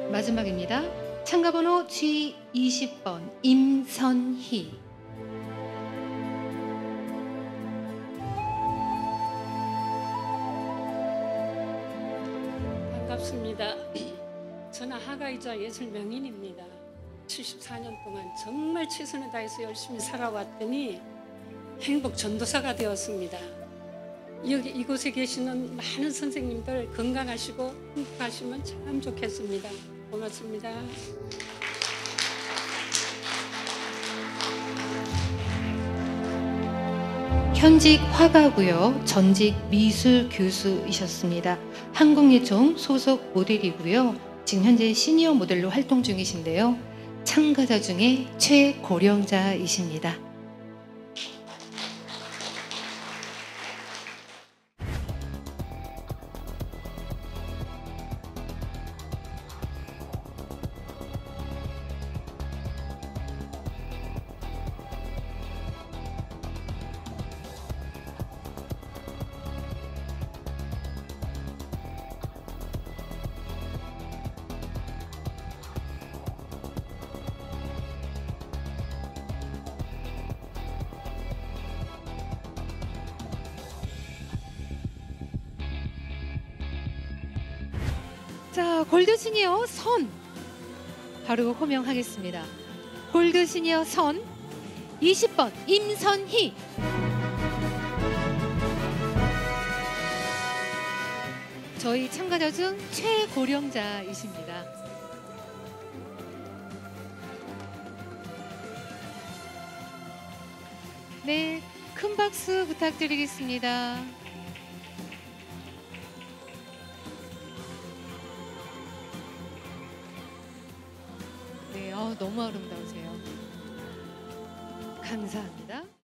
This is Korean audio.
마지막입니다. 참가번호 G20번 임선희. 반갑습니다. 저는 하가이자 예술명인입니다. 74년 동안 정말 최선을 다해서 열심히 살아왔더니 행복 전도사가 되었습니다. 이곳에 계시는 많은 선생님들 건강하시고 행복하시면 참 좋겠습니다. 고맙습니다. 현직 화가고요. 전직 미술 교수이셨습니다. 한국예총 소속 모델이고요. 지금 현재 시니어 모델로 활동 중이신데요. 참가자 중에 최고령자이십니다. 자, 골드 시니어 선 바로 호명하겠습니다. 골드 시니어 선 20번 임선희. 저희 참가자 중 최고령자이십니다. 네, 큰 박수 부탁드리겠습니다. 네, 너무 아름다우세요. 감사합니다.